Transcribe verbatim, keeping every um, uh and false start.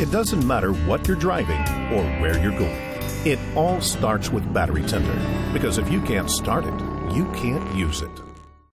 It doesn't matter what you're driving or where you're going. It all starts with battery tender, because if you can't start it, you can't use it.